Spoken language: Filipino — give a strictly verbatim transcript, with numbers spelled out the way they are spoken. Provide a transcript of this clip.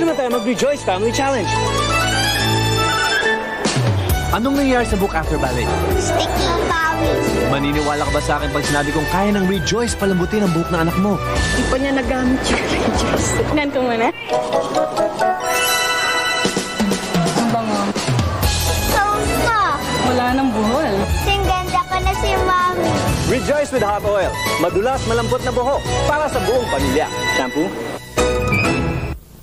na tayo mag-Rejoice Family Challenge. Anong nangyayari sa buhok after ballet? Sticky. Pawis. Maniniwala ka ba sa akin pag sinabi kong kaya ng Rejoice palambutin ang buhok ng anak mo? Di pa niya nagamit yung Rejoice. Tignan ko muna. Ang bango. Sausa. Wala nang buhol. Singganda ka na si Mami. Rejoice with hot oil. Madulas, malambot na buhok para sa buong pamilya. Shampoo,